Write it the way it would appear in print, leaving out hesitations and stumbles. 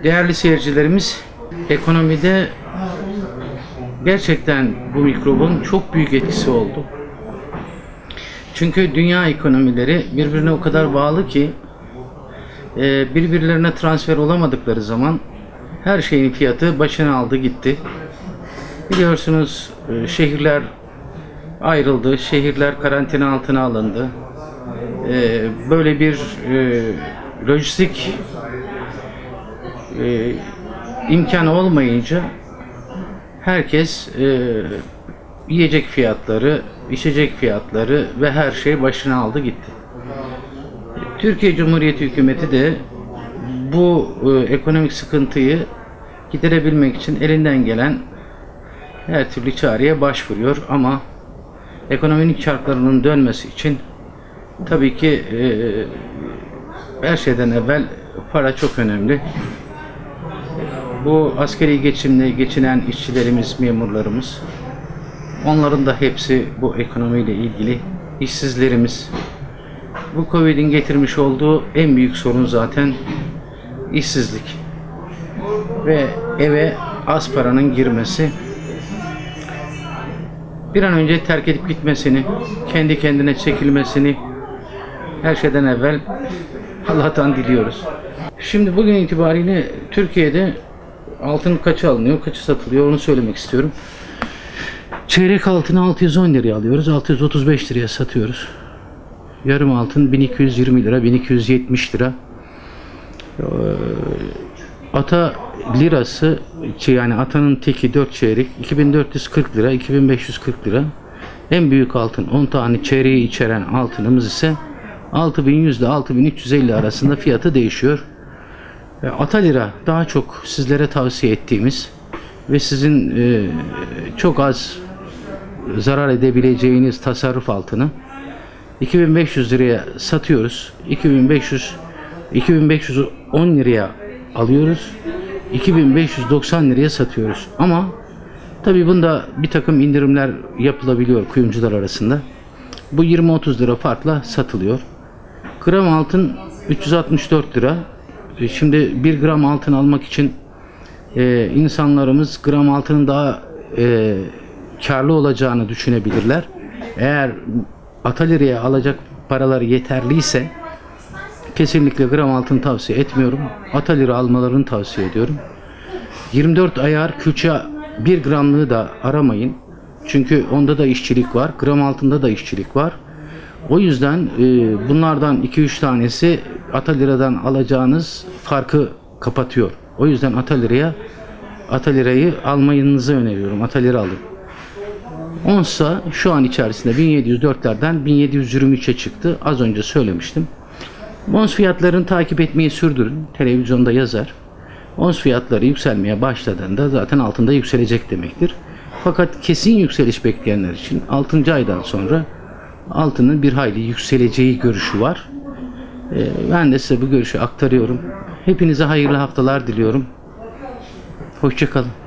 Değerli seyircilerimiz, ekonomide gerçekten bu mikrobun çok büyük etkisi oldu. Çünkü dünya ekonomileri birbirine o kadar bağlı ki birbirlerine transfer olamadıkları zaman her şeyin fiyatı başını aldı gitti. Biliyorsunuz şehirler ayrıldı, şehirler karantina altına alındı. Böyle bir lojistik imkanı olmayınca herkes yiyecek fiyatları, içecek fiyatları ve her şey başına aldı gitti. Türkiye Cumhuriyeti hükümeti de bu ekonomik sıkıntıyı giderebilmek için elinden gelen her türlü çareye başvuruyor ama ekonominin çarklarının dönmesi için tabii ki her şeyden evvel para çok önemli. Bu askeri geçimle geçinen işçilerimiz, memurlarımız, onların da hepsi bu ekonomiyle ilgili. İşsizlerimiz. Bu Covid'in getirmiş olduğu en büyük sorun zaten işsizlik. Ve eve az paranın girmesi. Bir an önce terk edip gitmesini, kendi kendine çekilmesini her şeyden evvel Allah'tan diliyoruz. Şimdi bugün itibariyle Türkiye'de altın kaça alınıyor, kaça satılıyor onu söylemek istiyorum. Çeyrek altını 610 liraya alıyoruz, 635 liraya satıyoruz. Yarım altın 1220 lira, 1270 lira. Ata lirası, yani atanın teki 4 çeyrek 2440 lira, 2540 lira. En büyük altın 10 tane çeyreği içeren altınımız ise 6100 ile 6350 arasında fiyatı değişiyor. Ata lira daha çok sizlere tavsiye ettiğimiz ve sizin çok az zarar edebileceğiniz tasarruf altını 2500 liraya satıyoruz. 2510 liraya alıyoruz. 2590 liraya satıyoruz. Ama tabii bunda bir takım indirimler yapılabiliyor kuyumcular arasında. Bu 20-30 lira farkla satılıyor. Gram altın 364 lira. Şimdi 1 gram altın almak için insanlarımız gram altının daha karlı olacağını düşünebilirler. Eğer ata liraya alacak paraları yeterliyse kesinlikle gram altın tavsiye etmiyorum. Ata lira almalarını tavsiye ediyorum. 24 ayar külçe 1 gramlığı da aramayın. Çünkü onda da işçilik var. Gram altında da işçilik var. O yüzden bunlardan 2-3 tanesi ata liradan alacağınız farkı kapatıyor. O yüzden ata lirayı almayınızı öneriyorum. Ata lira alın. Onsa şu an içerisinde 1704'lerden 1723'e çıktı. Az önce söylemiştim. Ons fiyatlarını takip etmeyi sürdürün. Televizyonda yazar. Ons fiyatları yükselmeye başladığında zaten altında yükselecek demektir. Fakat kesin yükseliş bekleyenler için 6. aydan sonra altının bir hayli yükseleceği görüşü var. Ben de size bu görüşü aktarıyorum. Hepinize hayırlı haftalar diliyorum. Hoşça kalın.